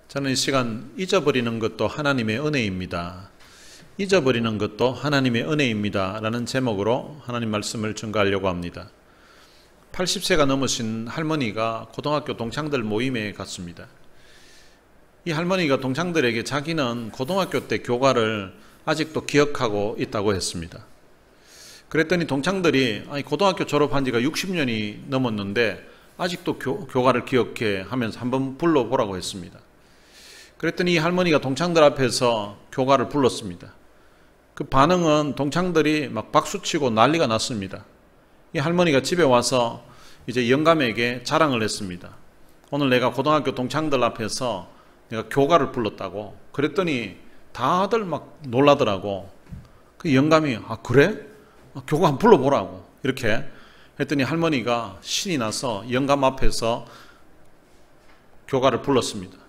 저는 이 시간 잊어버리는 것도 하나님의 은혜입니다. 잊어버리는 것도 하나님의 은혜입니다 라는 제목으로 하나님 말씀을 전가하려고 합니다. 80세가 넘으신 할머니가 고등학교 동창들 모임에 갔습니다. 이 할머니가 동창들에게 자기는 고등학교 때 교과를 아직도 기억하고 있다고 했습니다. 그랬더니 동창들이 아니 고등학교 졸업한 지가 60년이 넘었는데 아직도 교과를 기억해 하면서 한번 불러보라고 했습니다. 그랬더니 이 할머니가 동창들 앞에서 교과를 불렀습니다. 그 반응은 동창들이 막 박수치고 난리가 났습니다. 이 할머니가 집에 와서 이제 영감에게 자랑을 했습니다. 오늘 내가 고등학교 동창들 앞에서 내가 교과를 불렀다고. 그랬더니 다들 막 놀라더라고. 그 영감이 아 그래? 교과 한번 불러보라고 이렇게 했더니 할머니가 신이 나서 영감 앞에서 교과를 불렀습니다.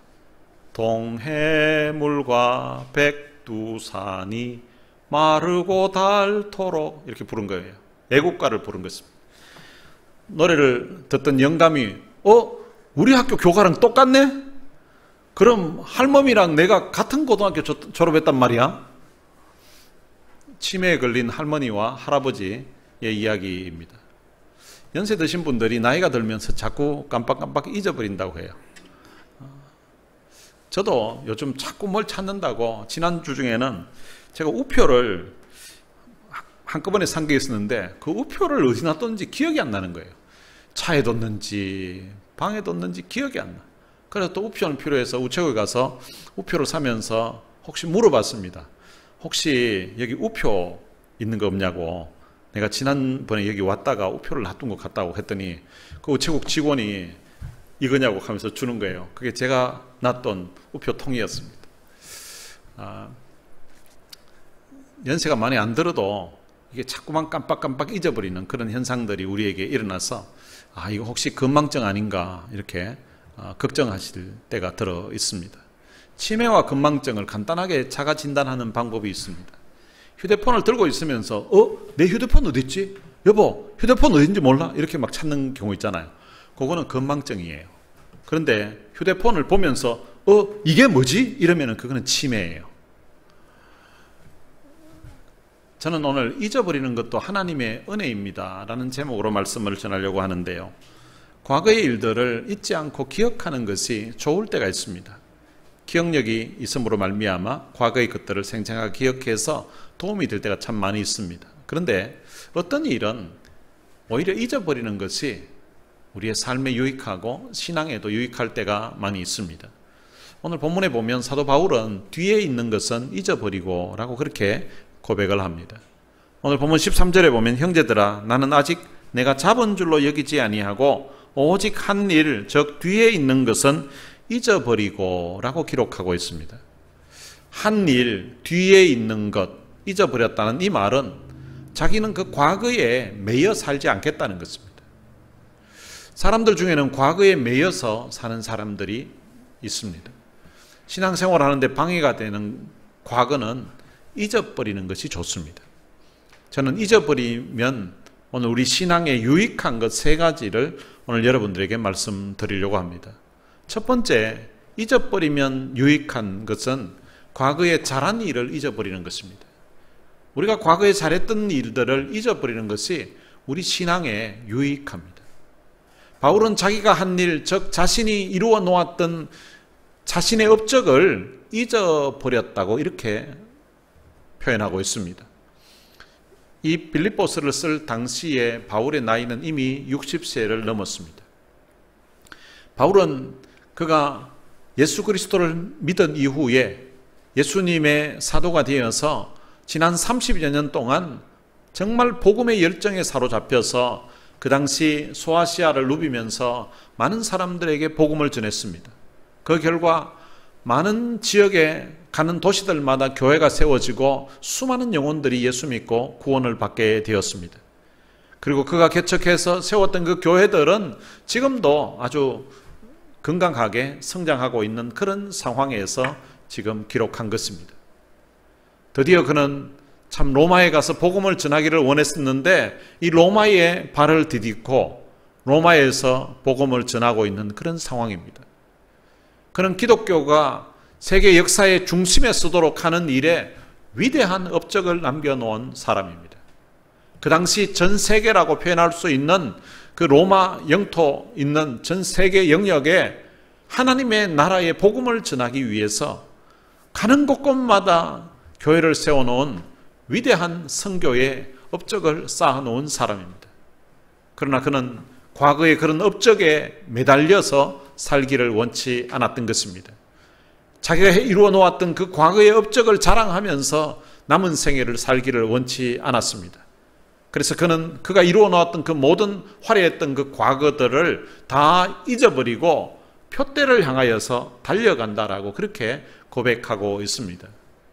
동해물과 백두산이 마르고 닳도록 이렇게 부른 거예요. 애국가를 부른 것입니다. 노래를 듣던 영감이 우리 학교 교과랑 똑같네? 그럼 할머니랑 내가 같은 고등학교 졸업했단 말이야? 치매에 걸린 할머니와 할아버지의 이야기입니다. 연세 드신 분들이 나이가 들면서 자꾸 깜빡깜빡 잊어버린다고 해요. 저도 요즘 자꾸 뭘 찾는다고 지난주 중에는 제가 우표를 한꺼번에 산 게 있었는데 그 우표를 어디 놨던지 기억이 안 나는 거예요. 차에 뒀는지 방에 뒀는지 기억이 안 나. 그래서 또 우표는 필요해서 우체국에 가서 우표를 사면서 혹시 물어봤습니다. 혹시 여기 우표 있는 거 없냐고. 내가 지난번에 여기 왔다가 우표를 놔둔 것 같다고 했더니 그 우체국 직원이 이거냐고 하면서 주는 거예요. 그게 제가 놨던 우표통이었습니다. 연세가 많이 안 들어도 이게 자꾸만 깜빡깜빡 잊어버리는 그런 현상들이 우리에게 일어나서 이거 혹시 건망증 아닌가 이렇게 걱정하실 때가 들어 있습니다. 치매와 건망증을 간단하게 자가 진단하는 방법이 있습니다. 휴대폰을 들고 있으면서 내 휴대폰 어디 있지? 여보 휴대폰 어딘지 몰라? 이렇게 막 찾는 경우 있잖아요. 그거는 건망증이에요. 그런데 휴대폰을 보면서 이게 뭐지? 이러면은 그거는 치매예요. 저는 오늘 잊어버리는 것도 하나님의 은혜입니다 라는 제목으로 말씀을 전하려고 하는데요. 과거의 일들을 잊지 않고 기억하는 것이 좋을 때가 있습니다. 기억력이 있음으로 말미암아 과거의 것들을 생생하게 기억해서 도움이 될 때가 참 많이 있습니다. 그런데 어떤 일은 오히려 잊어버리는 것이 우리의 삶에 유익하고 신앙에도 유익할 때가 많이 있습니다. 오늘 본문에 보면 사도 바울은 뒤에 있는 것은 잊어버리고 라고 그렇게 고백을 합니다. 오늘 본문 13절에 보면 형제들아 나는 아직 내가 잡은 줄로 여기지 아니하고 오직 한 일 즉 뒤에 있는 것은 잊어버리고 라고 기록하고 있습니다. 한 일 뒤에 있는 것 잊어버렸다는 이 말은 자기는 그 과거에 매여 살지 않겠다는 것입니다. 사람들 중에는 과거에 매여서 사는 사람들이 있습니다. 신앙생활 하는데 방해가 되는 과거는 잊어버리는 것이 좋습니다. 저는 잊어버리면 오늘 우리 신앙에 유익한 것 세 가지를 오늘 여러분들에게 말씀드리려고 합니다. 첫 번째, 잊어버리면 유익한 것은 과거에 잘한 일을 잊어버리는 것입니다. 우리가 과거에 잘했던 일들을 잊어버리는 것이 우리 신앙에 유익합니다. 바울은 자기가 한 일, 즉 자신이 이루어 놓았던 자신의 업적을 잊어버렸다고 이렇게 표현하고 있습니다. 이 빌립보서를 쓸 당시에 바울의 나이는 이미 60세를 넘었습니다. 바울은 그가 예수 그리스도를 믿은 이후에 예수님의 사도가 되어서 지난 30여 년 동안 정말 복음의 열정에 사로잡혀서 그 당시 소아시아를 누비면서 많은 사람들에게 복음을 전했습니다. 그 결과 많은 지역에 가는 도시들마다 교회가 세워지고 수많은 영혼들이 예수 믿고 구원을 받게 되었습니다. 그리고 그가 개척해서 세웠던 그 교회들은 지금도 아주 건강하게 성장하고 있는 그런 상황에서 지금 기록한 것입니다. 드디어 그는 참 로마에 가서 복음을 전하기를 원했었는데 이 로마에 발을 디딛고 로마에서 복음을 전하고 있는 그런 상황입니다. 그는 기독교가 세계 역사의 중심에 서도록 하는 일에 위대한 업적을 남겨놓은 사람입니다. 그 당시 전 세계라고 표현할 수 있는 그 로마 영토 있는 전 세계 영역에 하나님의 나라의 복음을 전하기 위해서 가는 곳곳마다 교회를 세워놓은 위대한 선교의 업적을 쌓아놓은 사람입니다. 그러나 그는 과거의 그런 업적에 매달려서 살기를 원치 않았던 것입니다. 자기가 이루어 놓았던 그 과거의 업적을 자랑하면서 남은 생애를 살기를 원치 않았습니다. 그래서 그는 그가 이루어 놓았던 그 모든 화려했던 그 과거들을 다 잊어버리고 표대를 향하여서 달려간다라고 그렇게 고백하고 있습니다.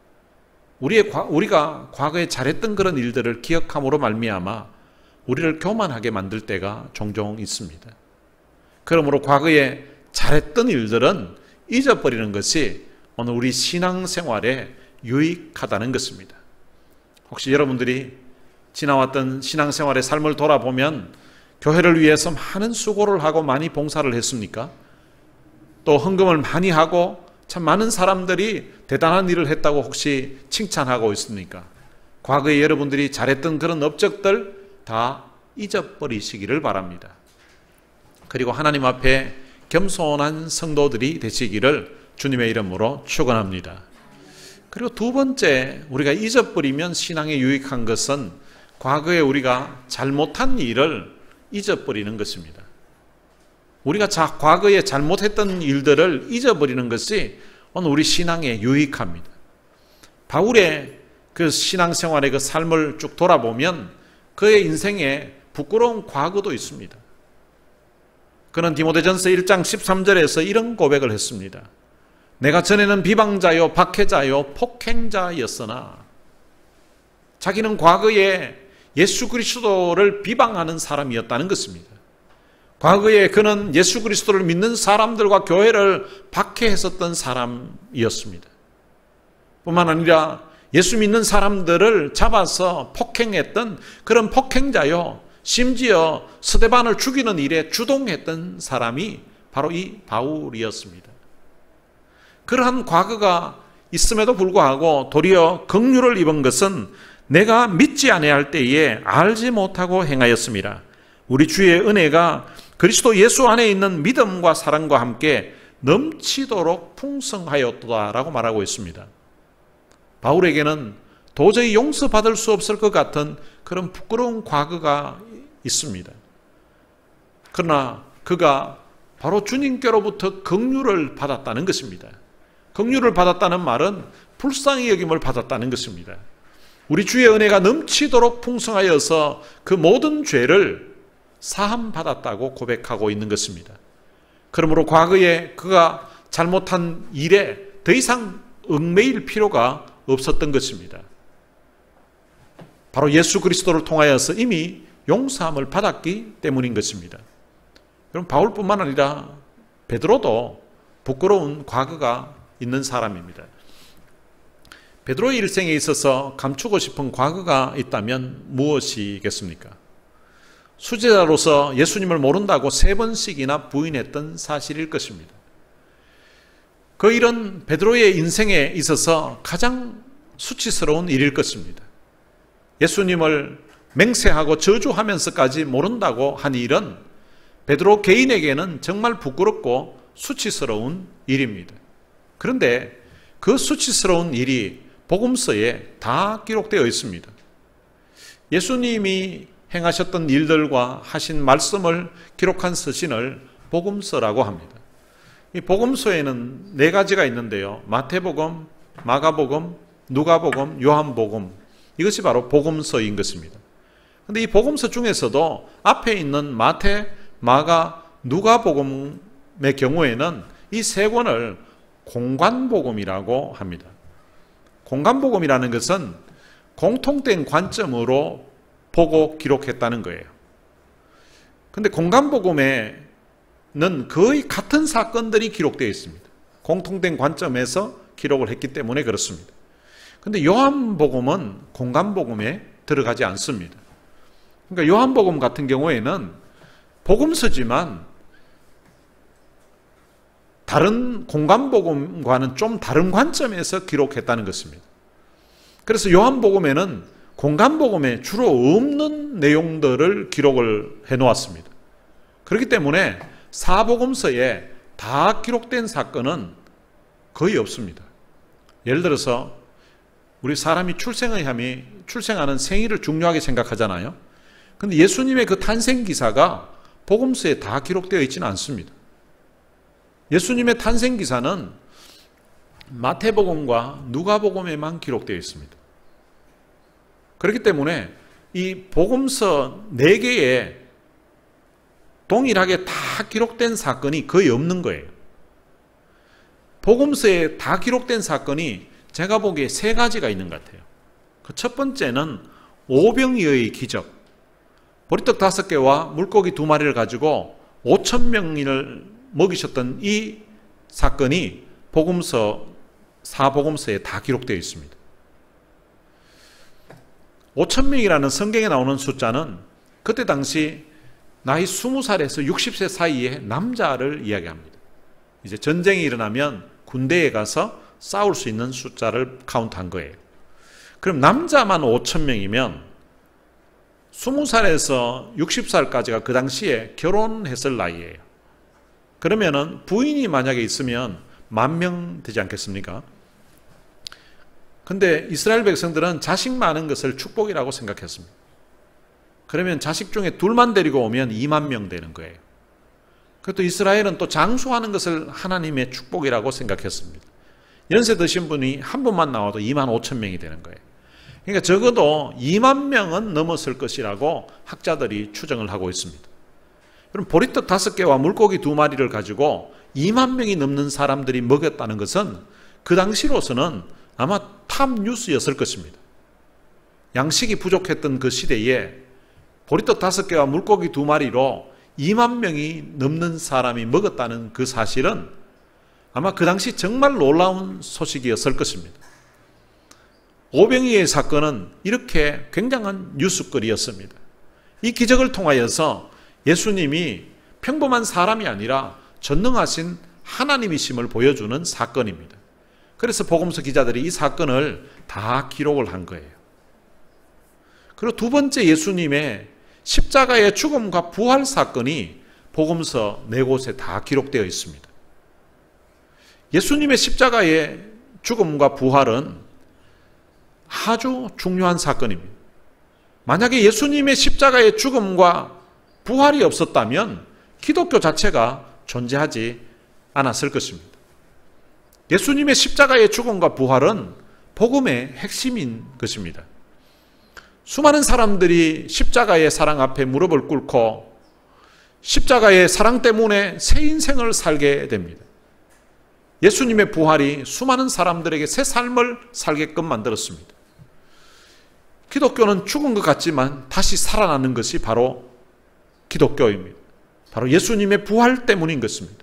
우리가 과거에 잘했던 그런 일들을 기억함으로 말미암아 우리를 교만하게 만들 때가 종종 있습니다. 그러므로 과거에 잘했던 일들은 잊어버리는 것이 오늘 우리 신앙생활에 유익하다는 것입니다. 혹시 여러분들이 지나왔던 신앙생활의 삶을 돌아보면 교회를 위해서 많은 수고를 하고 많이 봉사를 했습니까? 또 헌금을 많이 하고 참 많은 사람들이 대단한 일을 했다고 혹시 칭찬하고 있습니까? 과거에 여러분들이 잘했던 그런 업적들 다 잊어버리시기를 바랍니다. 그리고 하나님 앞에 겸손한 성도들이 되시기를 주님의 이름으로 축원합니다. 그리고 두 번째, 우리가 잊어버리면 신앙에 유익한 것은 과거에 우리가 잘못한 일을 잊어버리는 것입니다. 우리가 과거에 잘못했던 일들을 잊어버리는 것이 오늘 우리 신앙에 유익합니다. 바울의 그 신앙생활의 그 삶을 쭉 돌아보면 그의 인생에 부끄러운 과거도 있습니다. 그는 디모데전서 1장 13절에서 이런 고백을 했습니다. 내가 전에는 비방자요, 박해자요, 폭행자였으나, 자기는 과거에 예수 그리스도를 비방하는 사람이었다는 것입니다. 과거에 그는 예수 그리스도를 믿는 사람들과 교회를 박해했었던 사람이었습니다. 뿐만 아니라 예수 믿는 사람들을 잡아서 폭행했던 그런 폭행자요, 심지어 스데반을 죽이는 일에 주동했던 사람이 바로 이 바울이었습니다. 그러한 과거가 있음에도 불구하고 도리어 긍휼을 입은 것은 내가 믿지 아니할 때에 알지 못하고 행하였습니다. 우리 주의 은혜가 그리스도 예수 안에 있는 믿음과 사랑과 함께 넘치도록 풍성하였다라고 말하고 있습니다. 바울에게는 도저히 용서받을 수 없을 것 같은 그런 부끄러운 과거가 있습니다. 그러나 그가 바로 주님께로부터 긍휼을 받았다는 것입니다. 긍휼을 받았다는 말은 불쌍히 여김을 받았다는 것입니다. 우리 주의 은혜가 넘치도록 풍성하여서 그 모든 죄를 사함받았다고 고백하고 있는 것입니다. 그러므로 과거에 그가 잘못한 일에 더 이상 얽매일 필요가 없었던 것입니다. 바로 예수 그리스도를 통하여서 이미 용서함을 받았기 때문인 것입니다. 그럼 바울뿐만 아니라 베드로도 부끄러운 과거가 있는 사람입니다. 베드로의 일생에 있어서 감추고 싶은 과거가 있다면 무엇이겠습니까? 수제자로서 예수님을 모른다고 3번씩이나 부인했던 사실일 것입니다. 그 일은 베드로의 인생에 있어서 가장 수치스러운 일일 것입니다. 예수님을 맹세하고 저주하면서까지 모른다고 한 일은 베드로 개인에게는 정말 부끄럽고 수치스러운 일입니다. 그런데 그 수치스러운 일이 복음서에 다 기록되어 있습니다. 예수님이 행하셨던 일들과 하신 말씀을 기록한 서신을 복음서라고 합니다. 이 복음서에는 4가지가 있는데요. 마태복음, 마가복음, 누가복음, 요한복음, 이것이 바로 복음서인 것입니다. 그런데 이 복음서 중에서도 앞에 있는 마태, 마가, 누가복음의 경우에는 이 3권을 공관복음이라고 합니다. 공관복음이라는 것은 공통된 관점으로 보고 기록했다는 거예요. 그런데 공관복음에는 거의 같은 사건들이 기록되어 있습니다. 공통된 관점에서 기록을 했기 때문에 그렇습니다. 그런데 요한복음은 공관복음에 들어가지 않습니다. 그러니까 요한복음 같은 경우에는 복음서지만 다른 공간복음과는 좀 다른 관점에서 기록했다는 것입니다. 그래서 요한복음에는 공간복음에 주로 없는 내용들을 기록을 해놓았습니다. 그렇기 때문에 사복음서에 다 기록된 사건은 거의 없습니다. 예를 들어서 우리 사람이 출생하는 생일을 중요하게 생각하잖아요. 그런데 예수님의 그 탄생 기사가 복음서에 다 기록되어 있지는 않습니다. 예수님의 탄생 기사는 마태복음과 누가복음에만 기록되어 있습니다. 그렇기 때문에 이 복음서 4개에 동일하게 다 기록된 사건이 거의 없는 거예요. 복음서에 다 기록된 사건이 제가 보기에 3가지가 있는 것 같아요. 그 첫 번째는 오병이어의 기적. 보리떡 5개와 물고기 2마리를 가지고 5,000명을 먹이셨던 이 사건이 사복음서에 다 기록되어 있습니다. 5,000명이라는 성경에 나오는 숫자는 그때 당시 나이 20살에서 60세 사이의 남자를 이야기합니다. 이제 전쟁이 일어나면 군대에 가서 싸울 수 있는 숫자를 카운트한 거예요. 그럼 남자만 5,000명이면 20살에서 60살까지가 그 당시에 결혼했을 나이예요. 그러면은 부인이 만약에 있으면 10,000명 되지 않겠습니까? 근데 이스라엘 백성들은 자식 많은 것을 축복이라고 생각했습니다. 그러면 자식 중에 둘만 데리고 오면 20,000명 되는 거예요. 그것도 이스라엘은 또 장수하는 것을 하나님의 축복이라고 생각했습니다. 연세 드신 분이 한 분만 나와도 25,000명이 되는 거예요. 그러니까 적어도 20,000명은 넘었을 것이라고 학자들이 추정을 하고 있습니다. 그럼 보리떡 5개와 물고기 2마리를 가지고 20,000명이 넘는 사람들이 먹였다는 것은 그 당시로서는 아마 탑 뉴스였을 것입니다. 양식이 부족했던 그 시대에 보리떡 5개와 물고기 2마리로 20,000명이 넘는 사람이 먹었다는 그 사실은 아마 그 당시 정말 놀라운 소식이었을 것입니다. 오병이어의 사건은 이렇게 굉장한 뉴스거리였습니다. 이 기적을 통하여서 예수님이 평범한 사람이 아니라 전능하신 하나님이심을 보여주는 사건입니다. 그래서 복음서 기자들이 이 사건을 다 기록을 한 거예요. 그리고 두 번째 예수님의 십자가의 죽음과 부활 사건이 복음서 4곳에 다 기록되어 있습니다. 예수님의 십자가의 죽음과 부활은 아주 중요한 사건입니다. 만약에 예수님의 십자가의 죽음과 부활이 없었다면 기독교 자체가 존재하지 않았을 것입니다. 예수님의 십자가의 죽음과 부활은 복음의 핵심인 것입니다. 수많은 사람들이 십자가의 사랑 앞에 무릎을 꿇고 십자가의 사랑 때문에 새 인생을 살게 됩니다. 예수님의 부활이 수많은 사람들에게 새 삶을 살게끔 만들었습니다. 기독교는 죽은 것 같지만 다시 살아나는 것이 바로 기독교입니다. 바로 예수님의 부활 때문인 것입니다.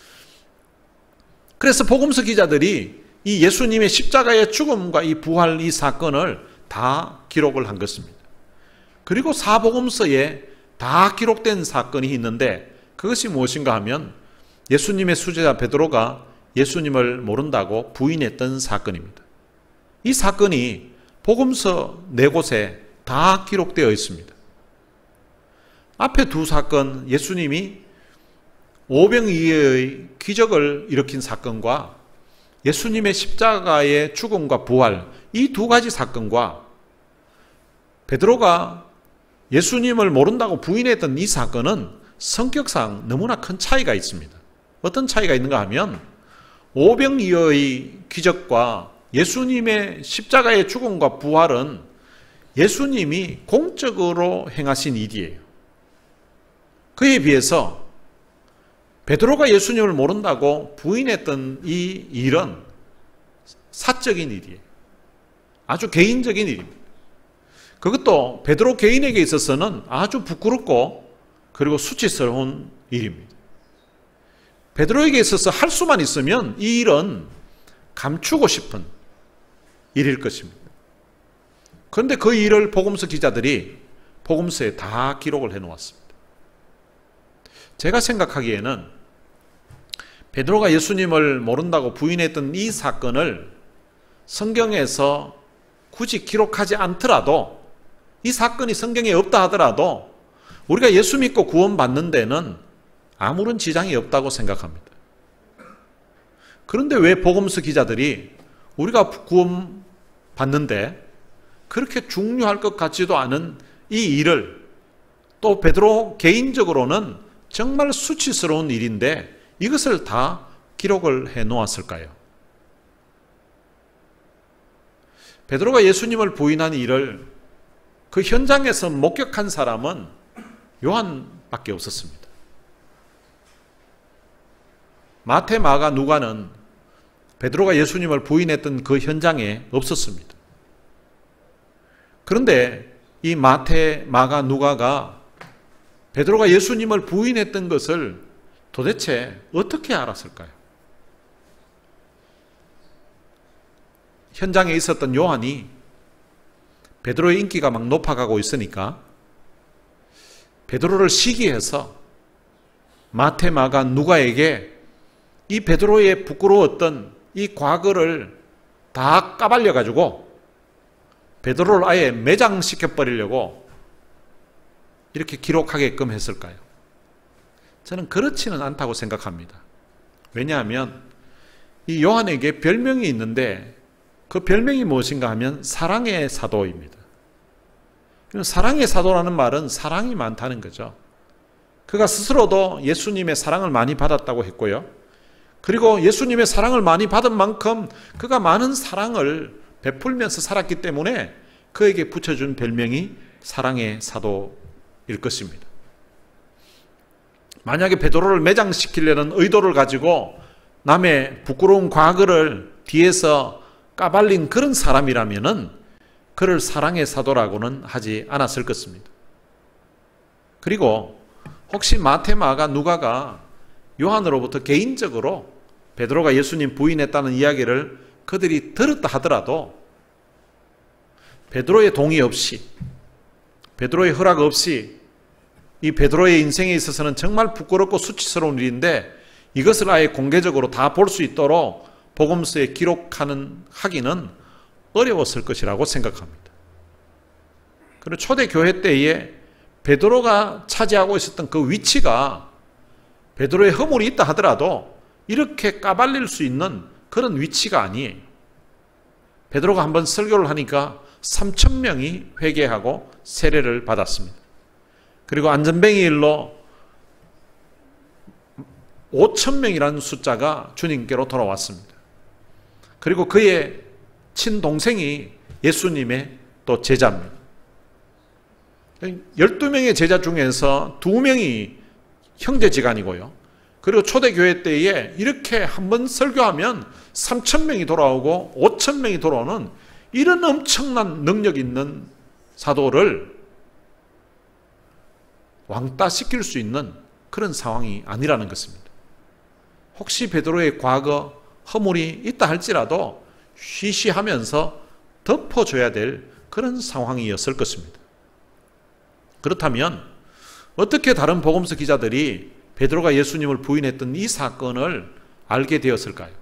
그래서 복음서 기자들이 이 예수님의 십자가의 죽음과 이 부활 이 사건을 다 기록을 한 것입니다. 그리고 사복음서에 다 기록된 사건이 있는데 그것이 무엇인가 하면 예수님의 수제자 베드로가 예수님을 모른다고 부인했던 사건입니다. 이 사건이 복음서 4곳에 다 기록되어 있습니다. 앞에 두 사건, 예수님이 오병이어의 기적을 일으킨 사건과 예수님의 십자가의 죽음과 부활, 이 2가지 사건과 베드로가 예수님을 모른다고 부인했던 이 사건은 성격상 너무나 큰 차이가 있습니다. 어떤 차이가 있는가 하면 오병이어의 기적과 예수님의 십자가의 죽음과 부활은 예수님이 공적으로 행하신 일이에요. 그에 비해서 베드로가 예수님을 모른다고 부인했던 이 일은 사적인 일이에요. 아주 개인적인 일입니다. 그것도 베드로 개인에게 있어서는 아주 부끄럽고 그리고 수치스러운 일입니다. 베드로에게 있어서 할 수만 있으면 이 일은 감추고 싶은 일일 것입니다. 그런데 그 일을 복음서 기자들이 복음서에 다 기록을 해놓았습니다. 제가 생각하기에는 베드로가 예수님을 모른다고 부인했던 이 사건을 성경에서 굳이 기록하지 않더라도, 이 사건이 성경에 없다 하더라도 우리가 예수 믿고 구원받는 데는 아무런 지장이 없다고 생각합니다. 그런데 왜 복음서 기자들이 우리가 구원받는데 그렇게 중요할 것 같지도 않은 이 일을, 또 베드로 개인적으로는 정말 수치스러운 일인데 이것을 다 기록을 해 놓았을까요? 베드로가 예수님을 부인한 일을 그 현장에서 목격한 사람은 요한밖에 없었습니다. 마태, 마가, 누가는 베드로가 예수님을 부인했던 그 현장에 없었습니다. 그런데 이 마태, 마가, 누가가 베드로가 예수님을 부인했던 것을 도대체 어떻게 알았을까요? 현장에 있었던 요한이 베드로의 인기가 막 높아가고 있으니까 베드로를 시기해서 마태, 마가, 누가에게 이 베드로의 부끄러웠던 이 과거를 다 까발려가지고 베드로를 아예 매장시켜버리려고 이렇게 기록하게끔 했을까요? 저는 그렇지는 않다고 생각합니다. 왜냐하면 이 요한에게 별명이 있는데 그 별명이 무엇인가 하면 사랑의 사도입니다. 사랑의 사도라는 말은 사랑이 많다는 거죠. 그가 스스로도 예수님의 사랑을 많이 받았다고 했고요. 그리고 예수님의 사랑을 많이 받은 만큼 그가 많은 사랑을 베풀면서 살았기 때문에 그에게 붙여준 별명이 사랑의 사도일 것입니다. 만약에 베드로를 매장시키려는 의도를 가지고 남의 부끄러운 과거를 뒤에서 까발린 그런 사람이라면은 그를 사랑의 사도라고는 하지 않았을 것입니다. 그리고 혹시 마태, 마가, 누가가 요한으로부터 개인적으로 베드로가 예수님 부인했다는 이야기를 그들이 들었다 하더라도 베드로의 동의 없이, 베드로의 허락 없이 이 베드로의 인생에 있어서는 정말 부끄럽고 수치스러운 일인데 이것을 아예 공개적으로 다 볼 수 있도록 복음서에 하기는 어려웠을 것이라고 생각합니다. 그리고 초대 교회 때에 베드로가 차지하고 있었던 그 위치가 베드로의 허물이 있다 하더라도 이렇게 까발릴 수 있는 그런 위치가 아니에요. 베드로가 한번 설교를 하니까 3,000명이 회개하고 세례를 받았습니다. 그리고 안전뱅이 일로 5,000명이라는 숫자가 주님께로 돌아왔습니다. 그리고 그의 친동생이 예수님의 또 제자입니다. 12명의 제자 중에서 2명이 형제지간이고요. 그리고 초대교회 때에 이렇게 한번 설교하면 3,000명이 돌아오고 5,000명이 돌아오는 이런 엄청난 능력 있는 사도를 왕따시킬 수 있는 그런 상황이 아니라는 것입니다. 혹시 베드로의 과거 허물이 있다 할지라도 쉬쉬하면서 덮어줘야 될 그런 상황이었을 것입니다. 그렇다면 어떻게 다른 복음서 기자들이 베드로가 예수님을 부인했던 이 사건을 알게 되었을까요?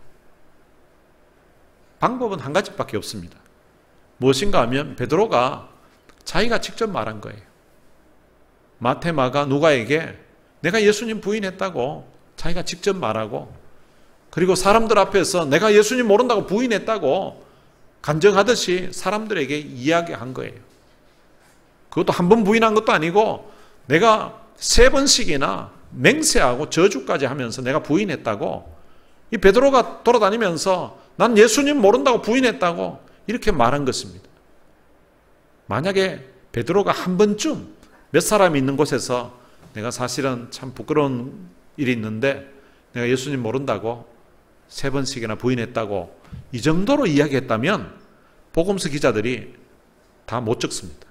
방법은 한 가지밖에 없습니다. 무엇인가 하면 베드로가 자기가 직접 말한 거예요. 마태, 마가, 누가에게 내가 예수님 부인했다고 자기가 직접 말하고, 그리고 사람들 앞에서 내가 예수님 모른다고 부인했다고 간증하듯이 사람들에게 이야기한 거예요. 그것도 한 번 부인한 것도 아니고 내가 3번씩이나 맹세하고 저주까지 하면서 내가 부인했다고, 이 베드로가 돌아다니면서 난 예수님 모른다고 부인했다고 이렇게 말한 것입니다. 만약에 베드로가 한 번쯤 몇 사람이 있는 곳에서 내가 사실은 참 부끄러운 일이 있는데 내가 예수님 모른다고 3번씩이나 부인했다고 이 정도로 이야기했다면 복음서 기자들이 다 못 적습니다.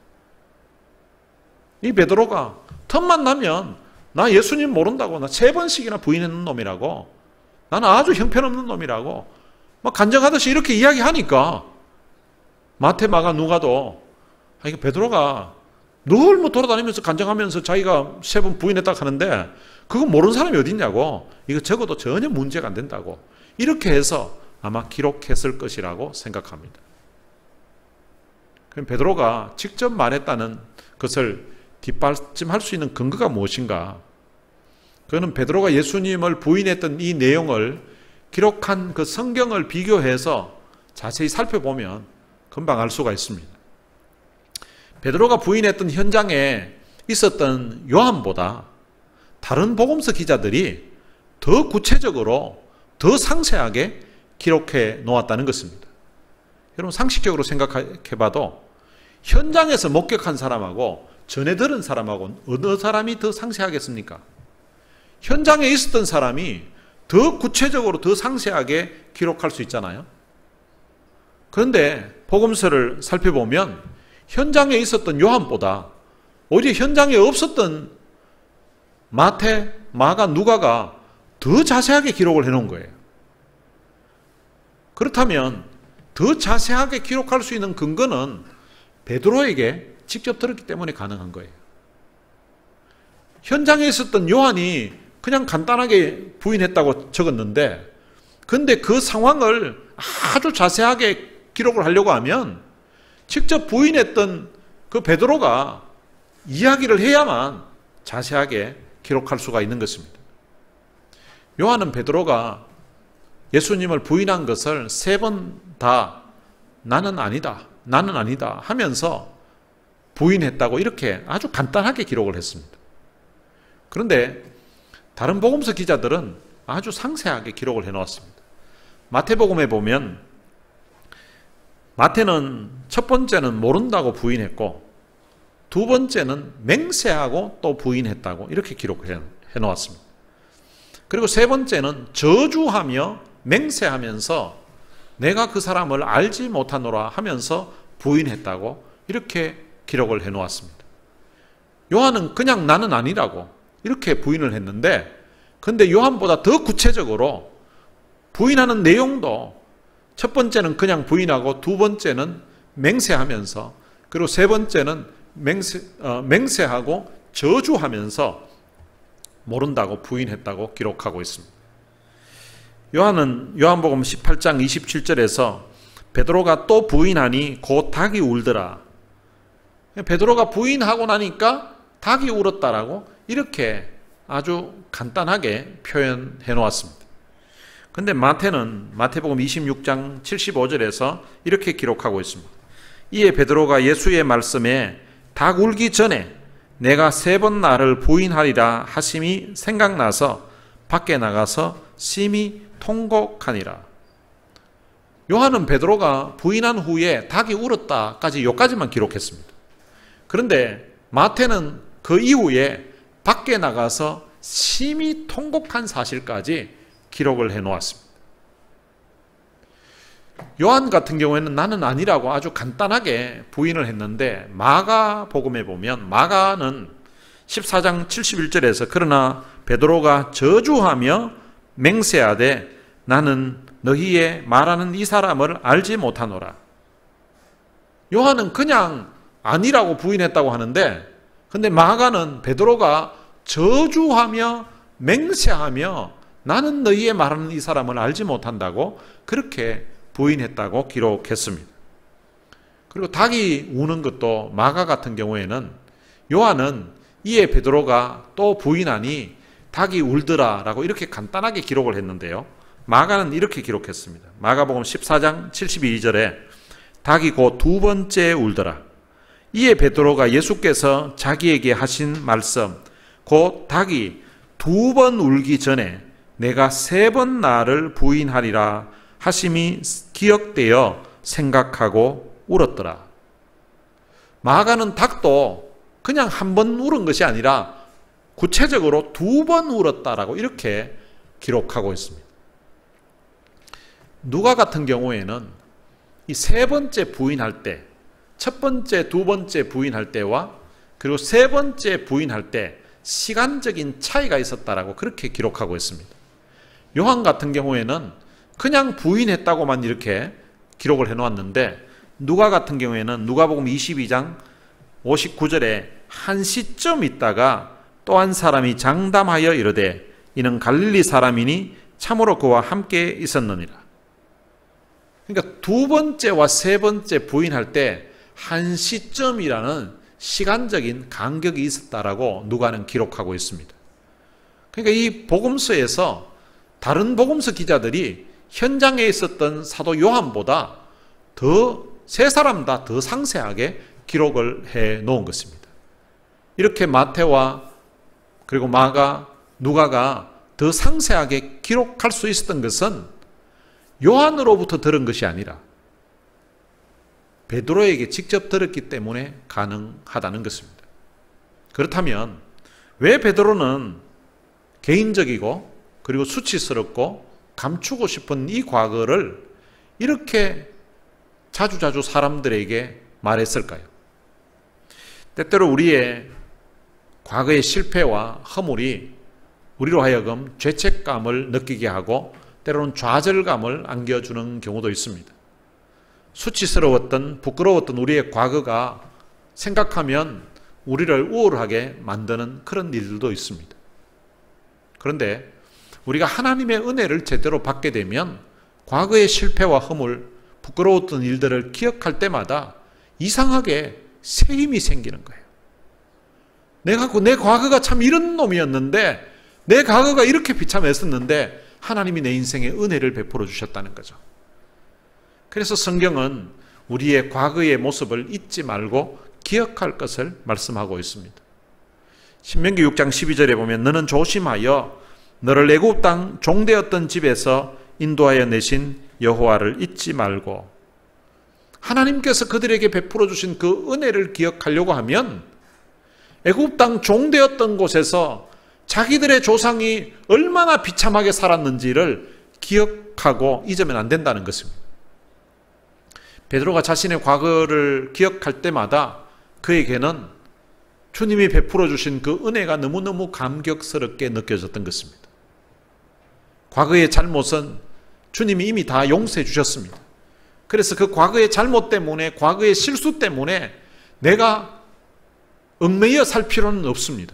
이 베드로가 틈만 나면 나 예수님 모른다고 나 3번씩이나 부인했는 놈이라고, 나는 아주 형편없는 놈이라고 막 간증하듯이 이렇게 이야기하니까 마태, 마가, 누가도 이거 베드로가 늘 뭐 돌아다니면서 간증하면서 자기가 3번 부인했다고 하는데 그거 모르는 사람이 어디 있냐고. 이거 적어도 전혀 문제가 안 된다고. 이렇게 해서 아마 기록했을 것이라고 생각합니다. 그럼 베드로가 직접 말했다는 것을 뒷받침할 수 있는 근거가 무엇인가? 그거는 베드로가 예수님을 부인했던 이 내용을 기록한 그 성경을 비교해서 자세히 살펴보면 금방 알 수가 있습니다. 베드로가 부인했던 현장에 있었던 요한보다 다른 복음서 기자들이 더 구체적으로 더 상세하게 기록해 놓았다는 것입니다. 여러분 상식적으로 생각해 봐도 현장에서 목격한 사람하고 전해 들은 사람하고 어느 사람이 더 상세하겠습니까? 현장에 있었던 사람이 더 구체적으로 더 상세하게 기록할 수 있잖아요. 그런데 복음서를 살펴보면 현장에 있었던 요한보다 오히려 현장에 없었던 마태, 마가, 누가가 더 자세하게 기록을 해놓은 거예요. 그렇다면 더 자세하게 기록할 수 있는 근거는 베드로에게 직접 들었기 때문에 가능한 거예요. 현장에 있었던 요한이 그냥 간단하게 부인했다고 적었는데, 근데 그 상황을 아주 자세하게 기록을 하려고 하면 직접 부인했던 그 베드로가 이야기를 해야만 자세하게 기록할 수가 있는 것입니다. 요한은 베드로가 예수님을 부인한 것을 3번 다 나는 아니다, 나는 아니다 하면서 부인했다고 이렇게 아주 간단하게 기록을 했습니다. 그런데 다른 복음서 기자들은 아주 상세하게 기록을 해놓았습니다. 마태복음에 보면 마태는 첫 번째는 모른다고 부인했고 두 번째는 맹세하고 또 부인했다고 이렇게 기록해 놓았습니다. 그리고 세 번째는 저주하며 맹세하면서 내가 그 사람을 알지 못하노라 하면서 부인했다고 이렇게 기록을 해 놓았습니다. 요한은 그냥 나는 아니라고 이렇게 부인을 했는데, 근데 요한보다 더 구체적으로 부인하는 내용도 첫 번째는 그냥 부인하고 두 번째는 맹세하면서, 그리고 세 번째는 맹세하고 저주하면서 모른다고 부인했다고 기록하고 있습니다. 요한은 요한복음 18장 27절에서 베드로가 또 부인하니 곧 닭이 울더라. 베드로가 부인하고 나니까 닭이 울었다라고 이렇게 아주 간단하게 표현해 놓았습니다. 근데 마태는 마태복음 26장 75절에서 이렇게 기록하고 있습니다. 이에 베드로가 예수의 말씀에 닭 울기 전에 내가 3번 나를 부인하리라 하심이 생각나서 밖에 나가서 심히 통곡하니라. 요한은 베드로가 부인한 후에 닭이 울었다까지 여기까지만 기록했습니다. 그런데 마태는 그 이후에 밖에 나가서 심히 통곡한 사실까지 기록을 해 놓았습니다. 요한 같은 경우에는 나는 아니라고 아주 간단하게 부인을 했는데, 마가복음에 보면 마가는 14장 71절에서 그러나 베드로가 저주하며 맹세하되 나는 너희의 말하는 이 사람을 알지 못하노라. 요한은 그냥 아니라고 부인했다고 하는데, 근데 마가는 베드로가 저주하며 맹세하며 나는 너희의 말하는 이 사람을 알지 못한다고 그렇게 부인했다고 기록했습니다. 그리고 닭이 우는 것도 마가 같은 경우에는 요한은 이에 베드로가 또 부인하니 닭이 울더라라고 이렇게 간단하게 기록을 했는데요. 마가는 이렇게 기록했습니다. 마가복음 14장 72절에 닭이 곧 두 번째 울더라. 이에 베드로가 예수께서 자기에게 하신 말씀 곧 닭이 2번 울기 전에 내가 3번 나를 부인하리라 하심이 기억되어 생각하고 울었더라. 마가는 닭도 그냥 한 번 울은 것이 아니라 구체적으로 2번 울었다라고 이렇게 기록하고 있습니다. 누가 같은 경우에는 이 3번째 부인할 때, 첫 번째, 두 번째 부인할 때와 그리고 3번째 부인할 때 시간적인 차이가 있었다라고 그렇게 기록하고 있습니다. 요한 같은 경우에는 그냥 부인했다고만 이렇게 기록을 해놓았는데, 누가 같은 경우에는 누가복음 22장 59절에 한 시점 있다가 또 한 사람이 장담하여 이르되 이는 갈릴리 사람이니 참으로 그와 함께 있었느니라. 그러니까 두 번째와 세 번째 부인할 때 한 시점이라는 시간적인 간격이 있었다라고 누가는 기록하고 있습니다. 그러니까 이 복음서에서 다른 복음서 기자들이 현장에 있었던 사도 요한보다 세 사람 다 더 상세하게 기록을 해 놓은 것입니다. 이렇게 마태와 그리고 마가, 누가가 더 상세하게 기록할 수 있었던 것은 요한으로부터 들은 것이 아니라 베드로에게 직접 들었기 때문에 가능하다는 것입니다. 그렇다면 왜 베드로는 개인적이고 그리고 수치스럽고 감추고 싶은 이 과거를 이렇게 자주자주 사람들에게 말했을까요? 때때로 우리의 과거의 실패와 허물이 우리로 하여금 죄책감을 느끼게 하고 때로는 좌절감을 안겨주는 경우도 있습니다. 수치스러웠던 부끄러웠던 우리의 과거가 생각하면 우리를 우울하게 만드는 그런 일들도 있습니다. 그런데 우리가 하나님의 은혜를 제대로 받게 되면 과거의 실패와 허물, 부끄러웠던 일들을 기억할 때마다 이상하게 새 힘이 생기는 거예요. 내 과거가 참 이런 놈이었는데, 내 과거가 이렇게 비참했었는데 하나님이 내 인생에 은혜를 베풀어 주셨다는 거죠. 그래서 성경은 우리의 과거의 모습을 잊지 말고 기억할 것을 말씀하고 있습니다. 신명기 6장 12절에 보면 너는 조심하여 너를 애굽 땅 종되었던 집에서 인도하여 내신 여호와를 잊지 말고, 하나님께서 그들에게 베풀어 주신 그 은혜를 기억하려고 하면 애굽 땅 종되었던 곳에서 자기들의 조상이 얼마나 비참하게 살았는지를 기억하고 잊으면 안 된다는 것입니다. 베드로가 자신의 과거를 기억할 때마다 그에게는 주님이 베풀어 주신 그 은혜가 너무너무 감격스럽게 느껴졌던 것입니다. 과거의 잘못은 주님이 이미 다 용서해 주셨습니다. 그래서 그 과거의 잘못 때문에, 과거의 실수 때문에 내가 얽매여 살 필요는 없습니다.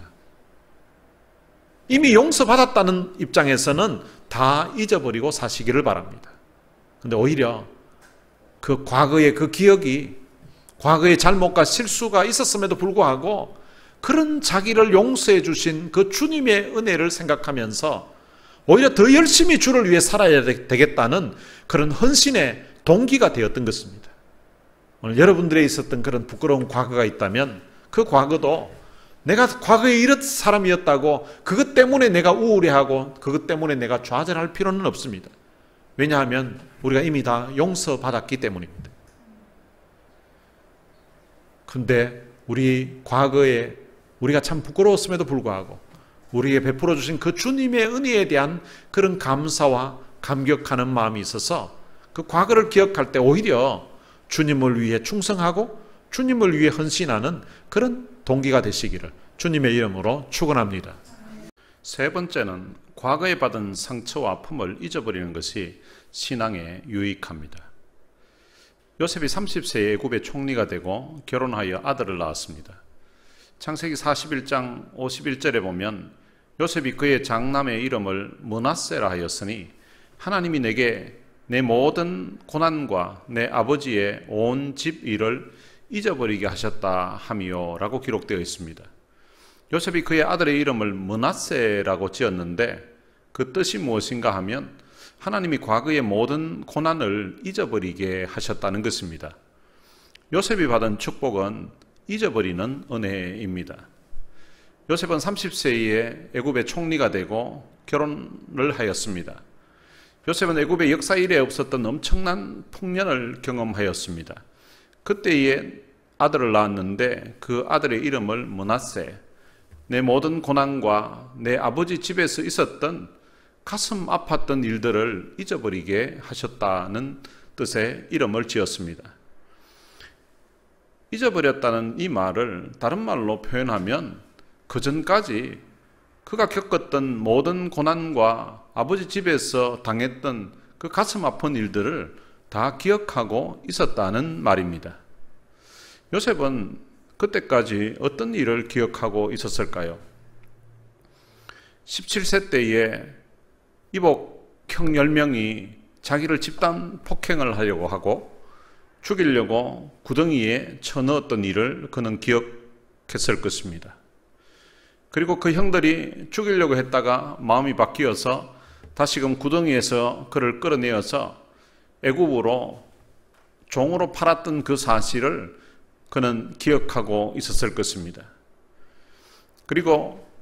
이미 용서받았다는 입장에서는 다 잊어버리고 사시기를 바랍니다. 그런데 오히려 그 과거의 그 기억이, 과거의 잘못과 실수가 있었음에도 불구하고 그런 자기를 용서해 주신 그 주님의 은혜를 생각하면서 오히려 더 열심히 주를 위해 살아야 되겠다는 그런 헌신의 동기가 되었던 것입니다. 오늘 여러분들에 있었던 그런 부끄러운 과거가 있다면 그 과거도 내가 과거에 이런 사람이었다고 그것 때문에 내가 우울해하고 그것 때문에 내가 좌절할 필요는 없습니다. 왜냐하면 우리가 이미 다 용서받았기 때문입니다. 그런데 우리 과거에 우리가 참 부끄러웠음에도 불구하고 우리에게 베풀어 주신 그 주님의 은혜에 대한 그런 감사와 감격하는 마음이 있어서 그 과거를 기억할 때 오히려 주님을 위해 충성하고 주님을 위해 헌신하는 그런 동기가 되시기를 주님의 이름으로 축원합니다. 세 번째는 과거에 받은 상처와 아픔을 잊어버리는 것이 신앙에 유익합니다. 요셉이 30세에 애굽의 총리가 되고 결혼하여 아들을 낳았습니다. 창세기 41장 51절에 보면 요셉이 그의 장남의 이름을 므낫세라 하였으니 하나님이 내게 내 모든 고난과 내 아버지의 온 집 일을 잊어버리게 하셨다 하미요 라고 기록되어 있습니다. 요셉이 그의 아들의 이름을 므낫세라고 지었는데 그 뜻이 무엇인가 하면 하나님이 과거의 모든 고난을 잊어버리게 하셨다는 것입니다. 요셉이 받은 축복은 잊어버리는 은혜입니다. 요셉은 30세에 애굽의 총리가 되고 결혼을 하였습니다. 요셉은 애굽의 역사 이래 없었던 엄청난 풍년을 경험하였습니다. 그때에 아들을 낳았는데 그 아들의 이름을 므낫세, 내 모든 고난과 내 아버지 집에서 있었던 가슴 아팠던 일들을 잊어버리게 하셨다는 뜻의 이름을 지었습니다. 잊어버렸다는 이 말을 다른 말로 표현하면 그 전까지 그가 겪었던 모든 고난과 아버지 집에서 당했던 그 가슴 아픈 일들을 다 기억하고 있었다는 말입니다. 요셉은 그때까지 어떤 일을 기억하고 있었을까요? 17세 때에 이복 형 10명이 자기를 집단 폭행을 하려고 하고 죽이려고 구덩이에 쳐넣었던 일을 그는 기억했을 것입니다. 그리고 그 형들이 죽이려고 했다가 마음이 바뀌어서 다시금 구덩이에서 그를 끌어내어서 애굽으로 종으로 팔았던 그 사실을 그는 기억하고 있었을 것입니다. 그리고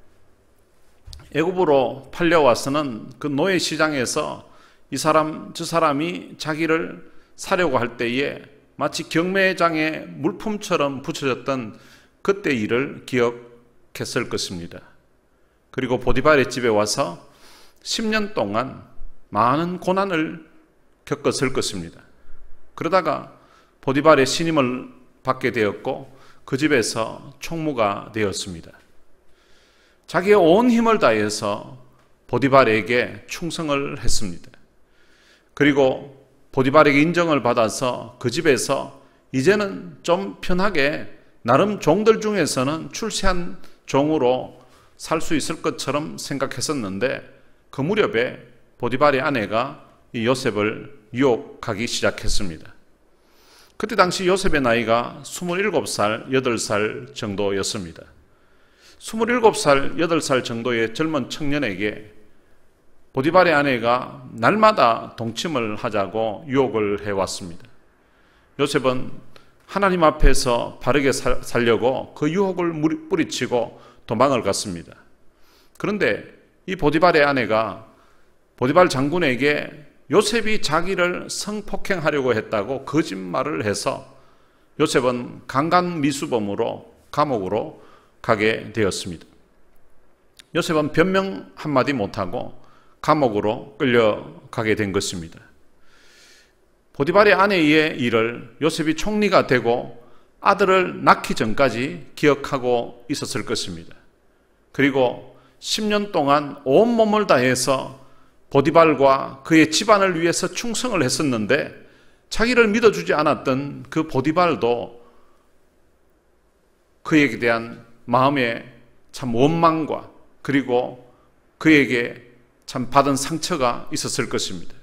애굽으로 팔려와서는 그 노예 시장에서 이 사람 저 사람이 자기를 사려고 할 때에 마치 경매장에 물품처럼 붙여졌던 그때 일을 기억했을 것입니다. 그리고 보디발의 집에 와서 10년 동안 많은 고난을 겪었을 것입니다. 그러다가 보디발의 신임을 받게 되었고 그 집에서 총무가 되었습니다. 자기의 온 힘을 다해서 보디발에게 충성을 했습니다. 그리고 보디발에게 인정을 받아서 그 집에서 이제는 좀 편하게 나름 종들 중에서는 출세한 종으로 살 수 있을 것처럼 생각했었는데 그 무렵에 보디발의 아내가 이 요셉을 유혹하기 시작했습니다. 그때 당시 요셉의 나이가 27살, 8살 정도였습니다. 27살, 8살 정도의 젊은 청년에게 보디발의 아내가 날마다 동침을 하자고 유혹을 해왔습니다. 요셉은 하나님 앞에서 바르게 살려고 그 유혹을 뿌리치고 도망을 갔습니다. 그런데 이 보디발의 아내가 보디발 장군에게 요셉이 자기를 성폭행하려고 했다고 거짓말을 해서 요셉은 강간미수범으로 감옥으로 가게 되었습니다. 요셉은 변명 한마디 못하고 감옥으로 끌려가게 된 것입니다. 보디발의 아내의 일을 요셉이 총리가 되고 아들을 낳기 전까지 기억하고 있었을 것입니다. 그리고 10년 동안 온몸을 다해서 보디발과 그의 집안을 위해서 충성을 했었는데 자기를 믿어주지 않았던 그 보디발도 그에게 대한 마음의 참 원망과 그리고 그에게 참 받은 상처가 있었을 것입니다.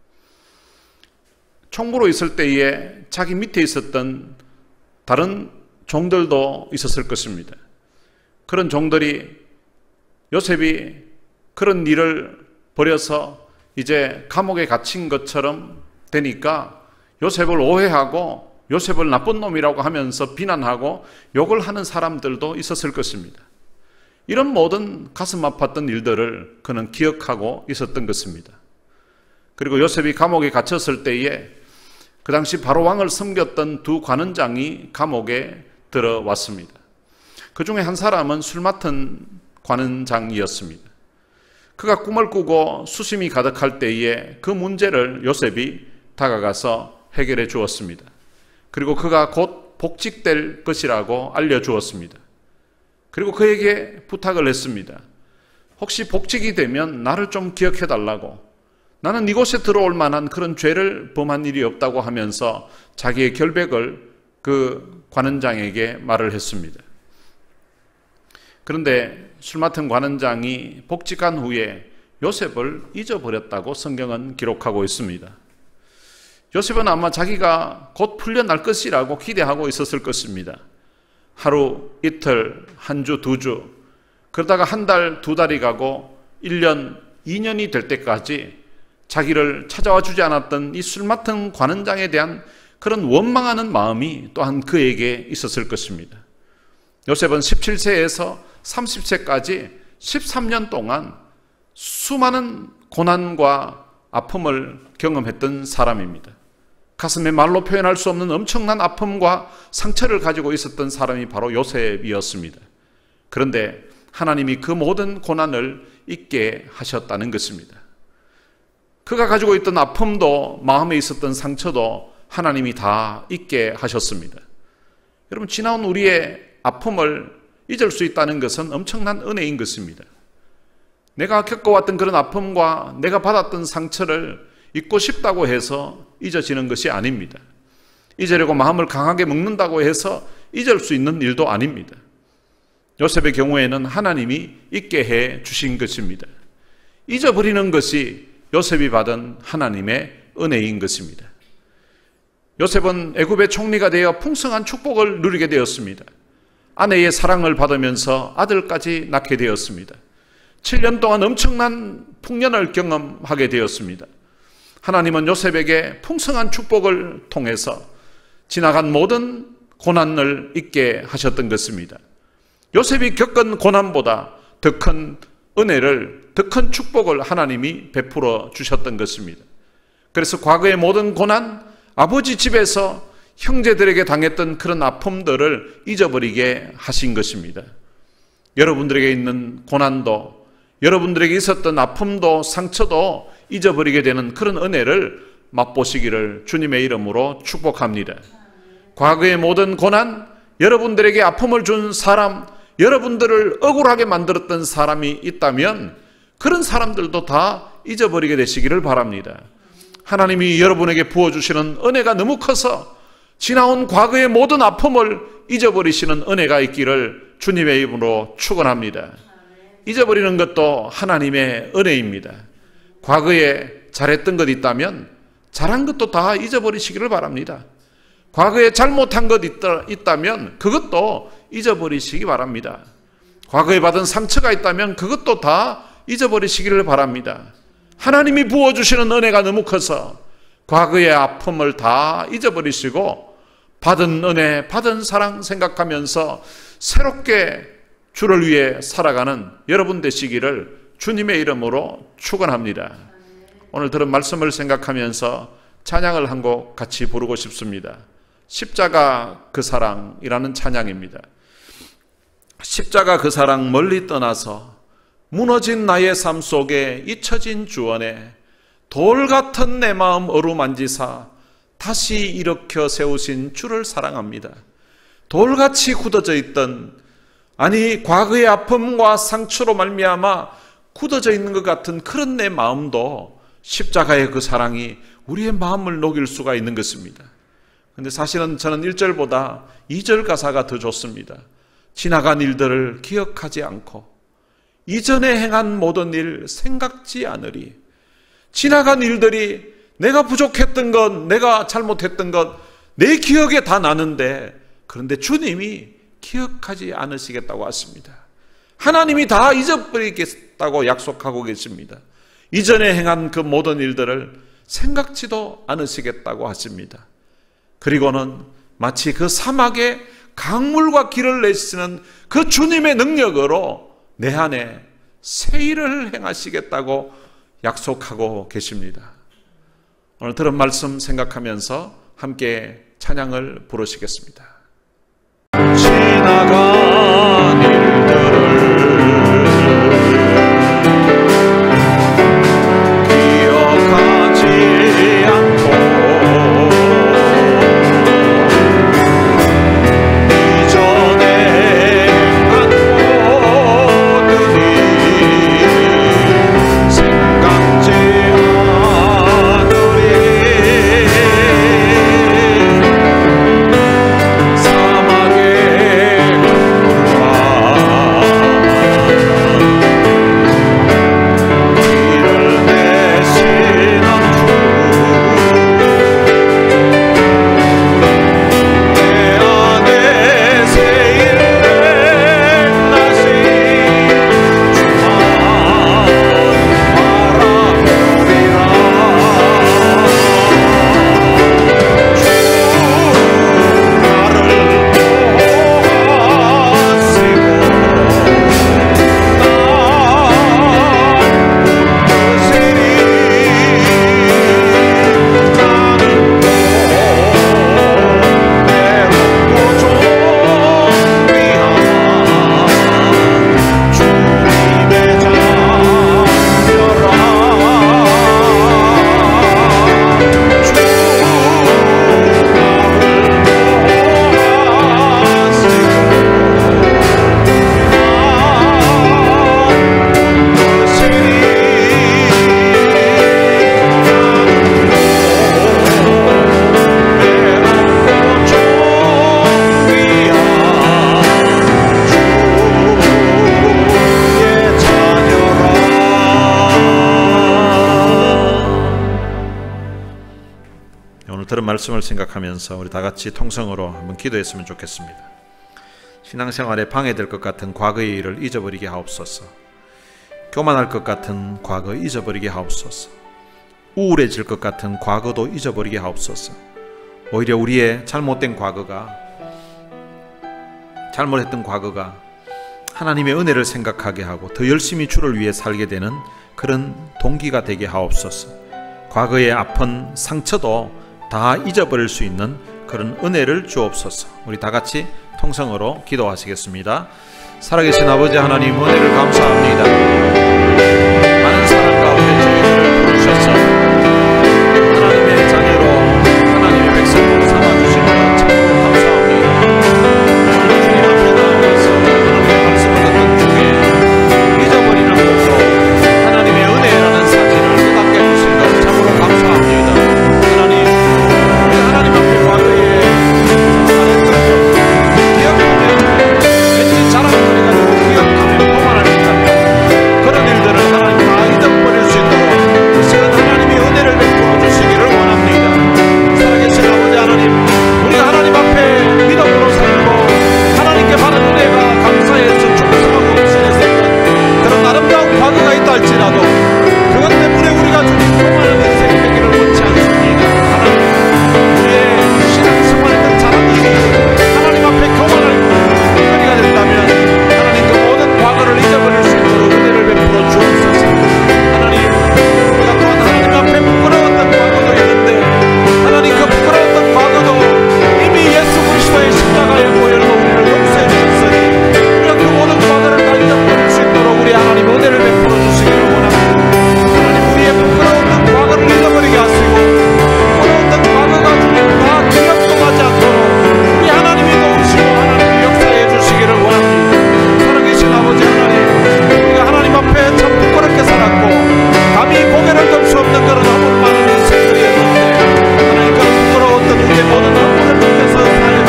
총무로 있을 때에 자기 밑에 있었던 다른 종들도 있었을 것입니다. 그런 종들이 요셉이 그런 일을 벌여서 이제 감옥에 갇힌 것처럼 되니까 요셉을 오해하고 요셉을 나쁜 놈이라고 하면서 비난하고 욕을 하는 사람들도 있었을 것입니다. 이런 모든 가슴 아팠던 일들을 그는 기억하고 있었던 것입니다. 그리고 요셉이 감옥에 갇혔을 때에 그 당시 바로 왕을 섬겼던 두 관원장이 감옥에 들어왔습니다. 그 중에 한 사람은 술 맡은 관원장이었습니다. 그가 꿈을 꾸고 수심이 가득할 때에 그 문제를 요셉이 다가가서 해결해 주었습니다. 그리고 그가 곧 복직될 것이라고 알려주었습니다. 그리고 그에게 부탁을 했습니다. 혹시 복직이 되면 나를 좀 기억해 달라고, 나는 이곳에 들어올 만한 그런 죄를 범한 일이 없다고 하면서 자기의 결백을 그 관원장에게 말을 했습니다. 그런데 술 맡은 관원장이 복직한 후에 요셉을 잊어버렸다고 성경은 기록하고 있습니다. 요셉은 아마 자기가 곧 풀려날 것이라고 기대하고 있었을 것입니다. 하루, 이틀, 한 주, 두 주, 그러다가 한 달, 두 달이 가고 1년, 2년이 될 때까지 자기를 찾아와 주지 않았던 이 술 맡은 관원장에 대한 그런 원망하는 마음이 또한 그에게 있었을 것입니다. 요셉은 17세에서 30세까지 13년 동안 수많은 고난과 아픔을 경험했던 사람입니다. 가슴에 말로 표현할 수 없는 엄청난 아픔과 상처를 가지고 있었던 사람이 바로 요셉이었습니다. 그런데 하나님이 그 모든 고난을 잊게 하셨다는 것입니다. 그가 가지고 있던 아픔도 마음에 있었던 상처도 하나님이 다 잊게 하셨습니다. 여러분, 지나온 우리의 아픔을 잊을 수 있다는 것은 엄청난 은혜인 것입니다. 내가 겪어왔던 그런 아픔과 내가 받았던 상처를 잊고 싶다고 해서 잊어지는 것이 아닙니다. 잊으려고 마음을 강하게 먹는다고 해서 잊을 수 있는 일도 아닙니다. 요셉의 경우에는 하나님이 잊게 해 주신 것입니다. 잊어버리는 것이 요셉이 받은 하나님의 은혜인 것입니다. 요셉은 애굽의 총리가 되어 풍성한 축복을 누리게 되었습니다. 아내의 사랑을 받으면서 아들까지 낳게 되었습니다. 7년 동안 엄청난 풍년을 경험하게 되었습니다. 하나님은 요셉에게 풍성한 축복을 통해서 지나간 모든 고난을 잊게 하셨던 것입니다. 요셉이 겪은 고난보다 더 큰 은혜를, 더 큰 축복을 하나님이 베풀어 주셨던 것입니다. 그래서 과거의 모든 고난, 아버지 집에서 형제들에게 당했던 그런 아픔들을 잊어버리게 하신 것입니다. 여러분들에게 있는 고난도, 여러분들에게 있었던 아픔도 상처도 잊어버리게 되는 그런 은혜를 맛보시기를 주님의 이름으로 축복합니다. 과거의 모든 고난, 여러분들에게 아픔을 준 사람, 여러분들을 억울하게 만들었던 사람이 있다면 그런 사람들도 다 잊어버리게 되시기를 바랍니다. 하나님이 여러분에게 부어주시는 은혜가 너무 커서 지나온 과거의 모든 아픔을 잊어버리시는 은혜가 있기를 주님의 이름으로 축원합니다. 잊어버리는 것도 하나님의 은혜입니다. 과거에 잘했던 것 있다면 잘한 것도 다 잊어버리시기를 바랍니다. 과거에 잘못한 것 있다면 그것도 잊어버리시기 바랍니다. 과거에 받은 상처가 있다면 그것도 다 잊어버리시기를 바랍니다. 하나님이 부어주시는 은혜가 너무 커서 과거의 아픔을 다 잊어버리시고 받은 은혜, 받은 사랑 생각하면서 새롭게 주를 위해 살아가는 여러분 되시기를 주님의 이름으로 축원합니다. 오늘 들은 말씀을 생각하면서 찬양을 한 곡 같이 부르고 싶습니다. 십자가 그 사랑이라는 찬양입니다. 십자가 그 사랑 멀리 떠나서 무너진 나의 삶 속에 잊혀진 주원에 돌 같은 내 마음 어루만지사 다시 일으켜 세우신 주를 사랑합니다. 돌같이 굳어져 있던, 아니 과거의 아픔과 상처로 말미암아 굳어져 있는 것 같은 그런 내 마음도 십자가의 그 사랑이 우리의 마음을 녹일 수가 있는 것입니다. 그런데 사실은 저는 1절보다 2절 가사가 더 좋습니다. 지나간 일들을 기억하지 않고 이전에 행한 모든 일 생각지 않으리. 지나간 일들이 내가 부족했던 것, 내가 잘못했던 것, 내 기억에 다 나는데, 그런데 주님이 기억하지 않으시겠다고 하십니다. 하나님이 다 잊어버리겠다고 약속하고 계십니다. 이전에 행한 그 모든 일들을 생각지도 않으시겠다고 하십니다. 그리고는 마치 그 사막에 강물과 길을 내시는 그 주님의 능력으로 내 안에 새 일을 행하시겠다고 약속하고 계십니다. 오늘 들은 말씀 생각하면서 함께 찬양을 부르시겠습니다. 지나간 일들을 기억하지 않고 이전에 행한 모든 일 생각지 않으리. 들은 말씀을 생각하면서 우리 다 같이 통성으로 한번 기도했으면 좋겠습니다. 신앙생활에 방해될 것 같은 과거의 일을 잊어버리게 하옵소서. 교만할 것 같은 과거 잊어버리게 하옵소서. 우울해질 것 같은 과거도 잊어버리게 하옵소서. 오히려 우리의 잘못된 과거가, 잘못했던 과거가 하나님의 은혜를 생각하게 하고 더 열심히 주를 위해 살게 되는 그런 동기가 되게 하옵소서. 과거의 아픈 상처도 다 잊어버릴 수 있는 그런 은혜를 주옵소서. 우리 다 같이 통성으로 기도하시겠습니다. 살아계신 아버지 하나님, 은혜를 감사합니다. 많은 사람 가운데 저희들을 부르셔서 하나님의 자녀로, 하나님의 백성으로 삼아주신 것 참으로 감사합니다. 오늘 주님 앞에 나와서 하나님의 말씀을 듣는 중에 잊어버리는 것도 하나님의 은혜라는 사실을 깨닫게 해주신 것 참으로 감사합니다. 하나님, 우리 하나님 앞에 과거에 기억하면 왠지 자랑거리가 되고 기억하면 도만할 듯하며 그런 일들을 하나님 다 잊어버릴 수 있도록 그 시간 하나님이 은혜를 베풀어 주시기를 원합니다. 살아계신 아버지 하나님, 우리가 하나님 앞에 믿음으로 살고 하나님께 받은 은혜가 감사해서 충성하고 헌신했었던 그런 아름다운 과거가 있다 할지라도 그것 때문에 우리가 주님 교만한 인생이 되기를 원치 않습니다. 하나님, 우리의 신앙생활의 자랑이 하나님 앞에 교만할 거리가 된다면 하나님 그 모든 과거를 잊어버릴 수 있도록 은혜를 베풀어 주옵소서. 하나님, 우리가 또한 하나님 앞에 부끄러웠던 과거도 있는데 하나님 그 부끄러웠던 과거도 이미 예수 그리스도의 십자가의 보혈로 우리를 용서해 주셨으니 우리가 그 모든 과거를 다 잊어버릴 수 있도록 우리 하나님 은혜를 베풀어 주시기를 원합니다. 하나님, 우리의 부끄러웠던 과거를 잊어버리게 하시고 부끄러웠던 과거가 주님 다 기억도 하지 않도록 우리 하나님이 도우시고 하나님이 역사해 주시기를 원합니다. 살아계신 아버지 하나님, 우리가 하나님 앞에 참 부끄럽게 살았고 감히 고개를 들 수 없는 그런 허물 많은 인생들이었는데 하나님 그런 부끄러웠던 우리의 모든 허물을 통해서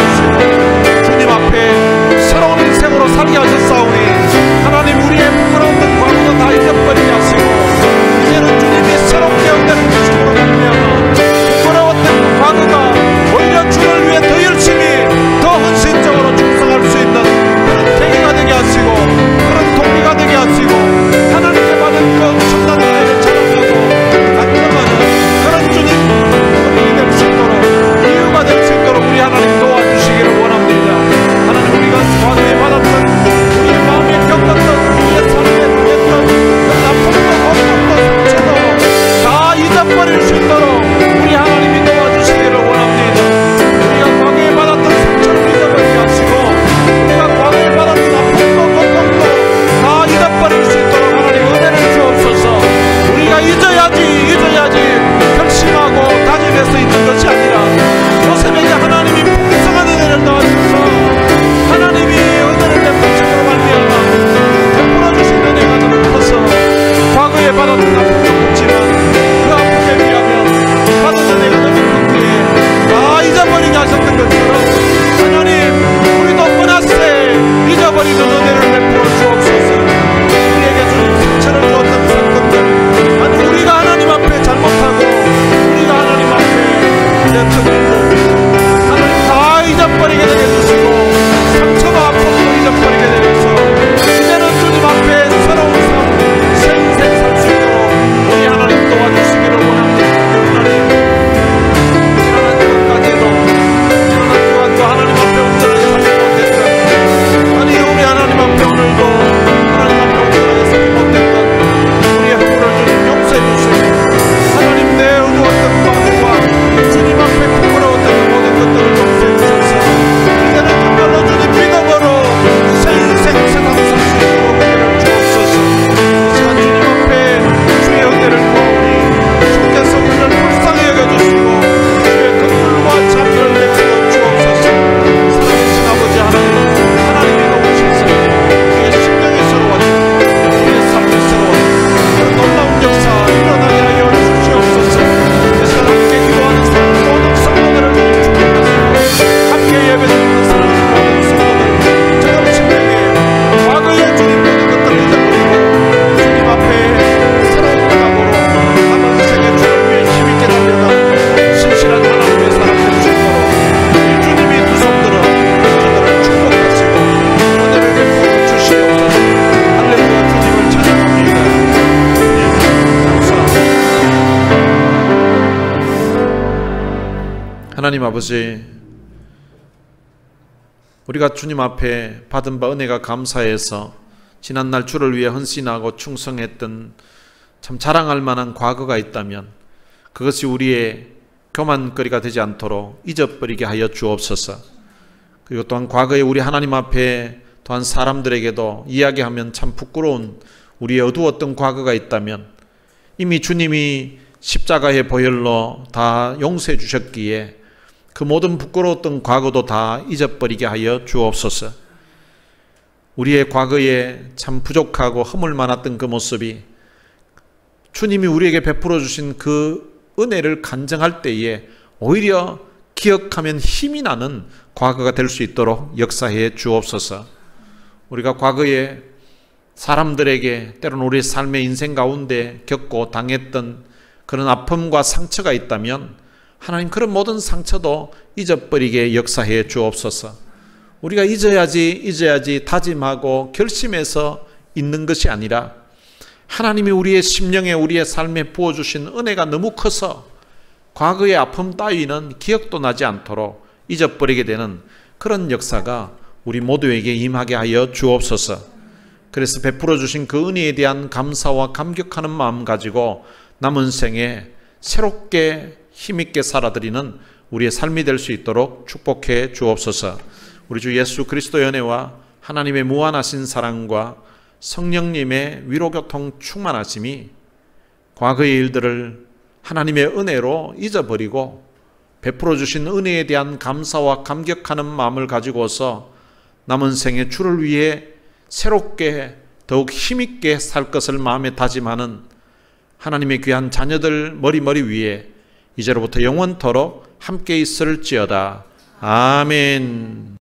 살려주시고 주님 앞에 새로운 인생으로 살게 하셨사오니 하나님 우리의 부끄러웠던 과거도 다 잊어버리게 하시고 이제는 주님이 새롭게 은혜를 주심으로 말미암아 부끄러웠던 과거가 오히려 주를 위해 더 열심히 더 헌신적으로 충성할 수 있는 그런 계기가 되게 하시고 그런 동기가 되게 하시고 하나님께 받은 그 엄청난 은혜를 자랑하고 간증하는 그런 주님 은혜가 될 수 있도록 이유가 될 수 있도록 우리 하나님 도와주시기를 원합니다. 하나님, 우리가 과거에 받았던 우리의 마음에 겪었던 우리의 삶에 누렸던 그런 아픔도 고통도 상처도 다 잊어버릴 수 있도록 우리 하나님이 도와주시기를 원합니다. 우리가 과거에 받았던 상처를 잊어버리게 하시고 우리가 과거에 받았던 아픔도 고통도 다 잊어버릴 수 있도록 하나님 은혜를 주옵소서. 우리가 잊어야지 결심하고 다짐해서 있는 것이 아니라 이 새벽에 하나님이 풍성한 은혜를 넣어주셔서 하나님이 은혜를 베푸심으로 말미암아 베풀어 주신 은혜가 너무 커서 과거에 받았던 아픔도 크지만 그 아픔에 비하면 받은 은혜가 너무 큰 후에 다 잊어버리게 하셨던 것처럼 하나님 우리도 머나세 잊어버리는 은혜를 베풀어 주옵소서. 우리에게 주님 상처를 주었던 사건들, 아니 우리가 하나님 앞에 잘못하고 우리가 하나님 앞에 그랬던 일들 하나님 다 잊어버리게 되게 해주시고 상처와 아픔도 잊어버리게 되게 해서 이제는 주님 앞에 새로운 삶, 새 인생 살 수 있도록 우리 하나님 도와주시기를 원합니다. 하나님, 지난한 주간까지도 지난한 주간도 하나님 앞에 온전하게 살지 못했던 아니 우리 하나님 앞에 오늘도 하나님 앞에 온전하게 살지 못했던 우리의 허물을 주님 용서해 주시고 하나님 내 어두웠던 과거와 주님 앞에 부끄러웠던 모든 것들을 용서해 주셔서 하나님 아버지, 우리가 주님 앞에 받은 바 은혜가 감사해서 지난날 주를 위해 헌신하고 충성했던 참 자랑할 만한 과거가 있다면 그것이 우리의 교만거리가 되지 않도록 잊어버리게 하여 주옵소서. 그리고 또한 과거에 우리 하나님 앞에 또한 사람들에게도 이야기하면 참 부끄러운 우리의 어두웠던 과거가 있다면 이미 주님이 십자가의 보혈로 다 용서해 주셨기에 그 모든 부끄러웠던 과거도 다 잊어버리게 하여 주옵소서. 우리의 과거에 참 부족하고 허물 많았던 그 모습이 주님이 우리에게 베풀어 주신 그 은혜를 간증할 때에 오히려 기억하면 힘이 나는 과거가 될 수 있도록 역사해 주옵소서. 우리가 과거에 사람들에게 때로는 우리의 삶의 인생 가운데 겪고 당했던 그런 아픔과 상처가 있다면 하나님 그런 모든 상처도 잊어버리게 역사해 주옵소서. 우리가 잊어야지 다짐하고 결심해서 있는 것이 아니라 하나님이 우리의 심령에 우리의 삶에 부어주신 은혜가 너무 커서 과거의 아픔 따위는 기억도 나지 않도록 잊어버리게 되는 그런 역사가 우리 모두에게 임하게 하여 주옵소서. 그래서 베풀어 주신 그 은혜에 대한 감사와 감격하는 마음 가지고 남은 생에 새롭게 힘있게 살아드리는 우리의 삶이 될 수 있도록 축복해 주옵소서. 우리 주 예수 그리스도의 은혜와 하나님의 무한하신 사랑과 성령님의 위로교통 충만하심이 과거의 일들을 하나님의 은혜로 잊어버리고 베풀어 주신 은혜에 대한 감사와 감격하는 마음을 가지고서 남은 생에 주를 위해 새롭게 더욱 힘있게 살 것을 마음에 다짐하는 하나님의 귀한 자녀들 머리 위에 이제로부터 영원토록 함께 있을지어다. 아멘.